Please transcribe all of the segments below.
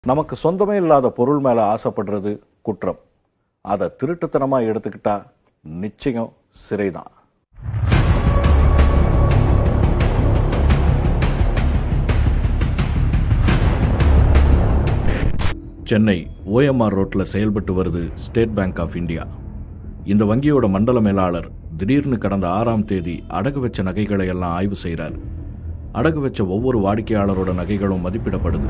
நமக்கு சொந்தமே இல்லாத பொருள் மேல ஆசைப்படுறது குற்றம். அதை திருட்டுத்தனமா எடுத்துக்கிட்டா நிச்சயம் சிறைதான். சென்னை OMR ரோட்ல செயல்பட்டு வருது ஸ்டேட் பேங்க் ஆஃப் இந்தியா. இந்த வங்கியோட மண்டல மேலாளர் திடீர்னு கடந்த 6ஆம் தேதி அடகு வச்ச நகைகளை எல்லாம் ஆய்வு செய்கிறார். அடகு வச்ச ஒவ்வொரு வாடிக்கையாளரோட நகைகளும் மதிப்பிடப்படுது.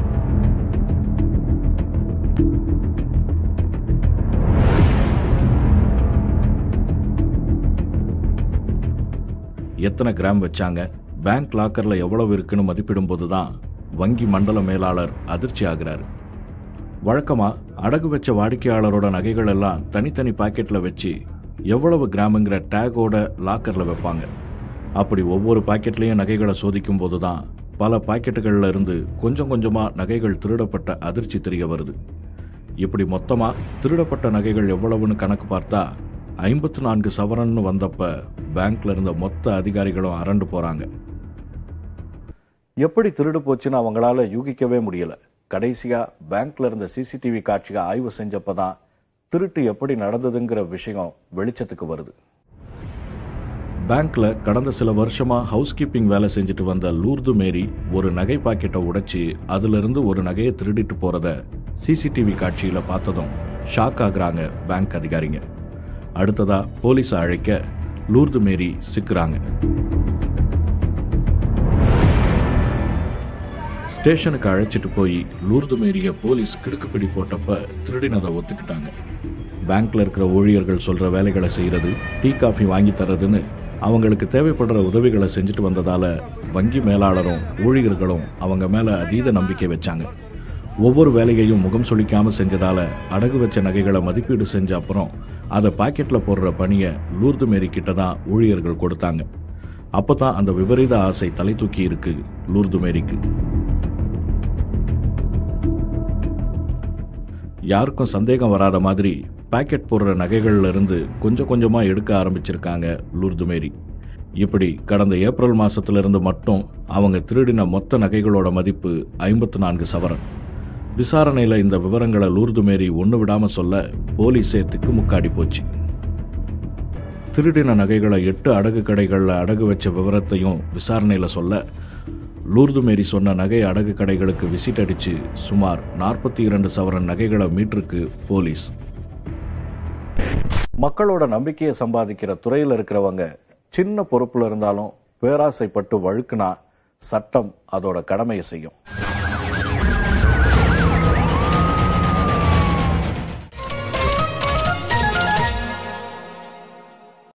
எத்தனை கிராம் வச்சாங்க, பேங்க் லாக்கர்ல எவ்வளவு இருக்குன்னு மதிப்பிடும் போதுதான் வங்கி மண்டல மேலாளர் அதிர்ச்சி ஆகிறாரு. வழக்கமா அடகு வச்ச வாடிக்கையாளரோட நகைகள் எல்லாம் தனித்தனி பாக்கெட்ல வச்சு எவ்வளவு கிராமுங்கிற டேகோட லாக்கர்ல வைப்பாங்க. அப்படி ஒவ்வொரு பாக்கெட்லயும் நகைகளை சோதிக்கும் போதுதான் பல பாக்கெட்டுகள்ல இருந்து கொஞ்சம் கொஞ்சமா நகைகள் திருடப்பட்ட அதிர்ச்சி தெரிய வருது. இப்படி மொத்தமா திருடப்பட்ட நகைகள் எவ்வளவுன்னு கணக்கு பார்த்தா 54 சவரன்னு வந்தப்ப பேங்க்ல இருந்த மொத்த அதிகாரிகளும் அரண்டு போறாங்க. எப்படி திருடு போச்சுன்னு அவங்களால யூகிக்கவே முடியல. கடைசியா பேங்க்ல இருந்த CCTV காட்சியை ஆய்வு செஞ்சப்பதான் திருட்டு எப்படி நடந்ததுங்கிற விஷயம் வெளிச்சத்துக்கு வருது. பேங்க்ல கடந்த சில வருஷமா ஹவுஸ் கீப்பிங் வேலை செஞ்சுட்டு வந்த லூர்து மேரி ஒரு நகை பாக்கெட்டை உடைச்சு அதுல இருந்து ஒரு நகையை திருடிட்டு போறத CCTV காட்சியில பார்த்ததும் ஷாக் ஆகுறாங்க பேங்க் அதிகாரிங்க. அடுத்ததா போலீஸை அழைக்க லூர்து மேரி சிக்குறாங்க. ஸ்டேஷனுக்கு அழைச்சிட்டு போய் லூர்து மேரிய போலீஸ் கிடுக்குப்பிடி போட்டப்ப திருடினதை ஒத்துக்கிட்டாங்க. பேங்க்ல இருக்கிற ஊழியர்கள் சொல்ற வேலைகளை செய்யறது, டீ காஃபி வாங்கி தர்றதுன்னு அவங்களுக்கு தேவைப்படுற உதவிகளை செஞ்சுட்டு வந்ததால வங்கி மேலாளரும் ஊழியர்களும் அவங்க மேல அதீத நம்பிக்கை வச்சாங்க. ஒவ்வொரு வேலையையும் முகம் சுளிக்காம செஞ்சதால அடகு வச்ச நகைகளை மதிப்பீடு செஞ்ச அப்புறம் அதை பாக்கெட்ல போடுற பணியை லூர்து மேரி கிட்ட தான் ஊழியர்கள் கொடுத்தாங்க. அப்பதான் அந்த விபரீத ஆசை தலை தூக்கி இருக்கு லூர்து மேரிக்கு. யாருக்கும் சந்தேகம் வராத மாதிரி பாக்கெட் போடுற நகைகள்ல இருந்து கொஞ்சம் கொஞ்சமா எடுக்க ஆரம்பிச்சிருக்காங்க லூர்து மேரி. இப்படி கடந்த ஏப்ரல் மாசத்துல இருந்து மட்டும் அவங்க திருடின மொத்த நகைகளோட மதிப்பு 54 சவரன். விசாரணையில இந்த விவரங்களை லூர்து மேரி ஒண்ணு விடாம சொல்ல போலீஸே திக்குமுக்காடி போச்சு. திருடின நகைகளை 8 அடகு கடைகள்ல அடகு வச்ச விவரத்தையும் விசாரணையில சொல்ல லூர்து மேரி சொன்ன நகை அடகு கடைகளுக்கு விசிட் அடிச்சு சுமார் 42 சவரன் நகைகளை மீட்டிருக்கு போலீஸ். மக்களோட நம்பிக்கையை சம்பாதிக்கிற துறையில் இருக்கிறவங்க சின்ன பொறுப்புல இருந்தாலும் பேராசைப்பட்டு வழுக்குனா சட்டம் அதோட கடமையை செய்யும்.